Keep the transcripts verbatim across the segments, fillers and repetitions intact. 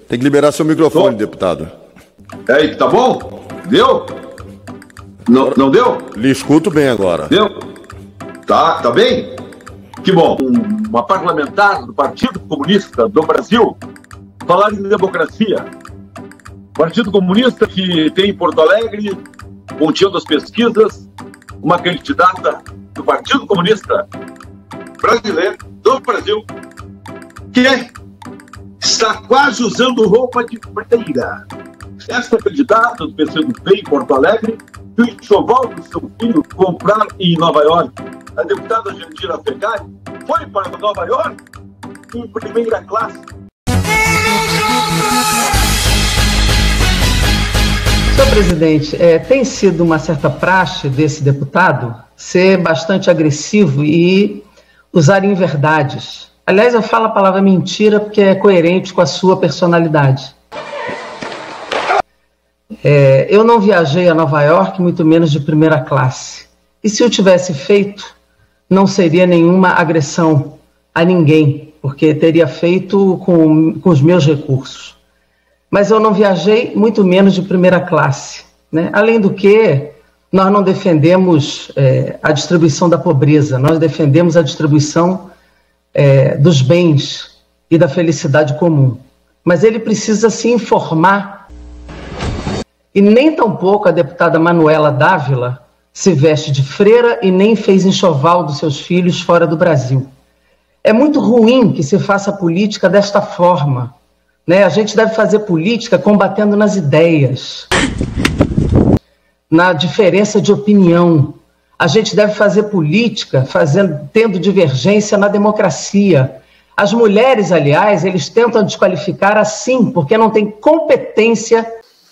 Tem que liberar seu microfone, Tô. deputado. É aí, tá bom? Deu? Não, não deu? Lhe escuto bem agora. Deu? Tá, tá bem? Que bom. Uma parlamentar do Partido Comunista do Brasil falar em democracia. Partido Comunista que tem em Porto Alegre, ponteando as pesquisas, uma candidata do Partido Comunista Brasileiro, do Brasil, que está quase usando roupa de freira. Esta candidata do P C do B em Porto Alegre, que o enxoval do seu filho comprar em Nova York. A deputada Jandira Fegali foi para Nova York em primeira classe. Senhor presidente, é, tem sido uma certa praxe desse deputado ser bastante agressivo e usar inverdades. Aliás, eu falo a palavra mentira porque é coerente com a sua personalidade. É, eu não viajei a Nova York, muito menos de primeira classe. E se eu tivesse feito, não seria nenhuma agressão a ninguém, porque teria feito com, com os meus recursos. Mas eu não viajei, muito menos de primeira classe, né? Além do que, nós não defendemos é, a distribuição da pobreza, nós defendemos a distribuição é, dos bens e da felicidade comum. Mas ele precisa se informar. E nem tampouco a deputada Manuela Dávila se veste de freira e nem fez enxoval dos seus filhos fora do Brasil. É muito ruim que se faça política desta forma, né? A gente deve fazer política combatendo nas ideias, na diferença de opinião. A gente deve fazer política fazendo, tendo divergência na democracia. As mulheres, aliás, eles tentam desqualificar assim, porque não tem competência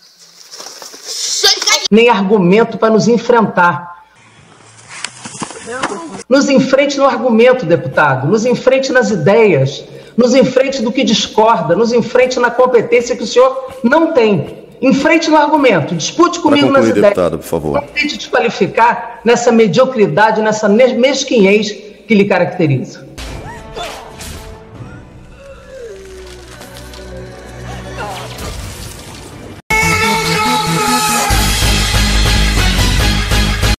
nem argumento para nos enfrentar. Nos enfrente no argumento, deputado, nos enfrente nas ideias, nos enfrente do que discorda, nos enfrente na competência que o senhor não tem. Enfrente no argumento, dispute comigo concluir, nas ideias. Deputado, por favor. Não tente desqualificar nessa mediocridade, nessa mesquinhez que lhe caracteriza.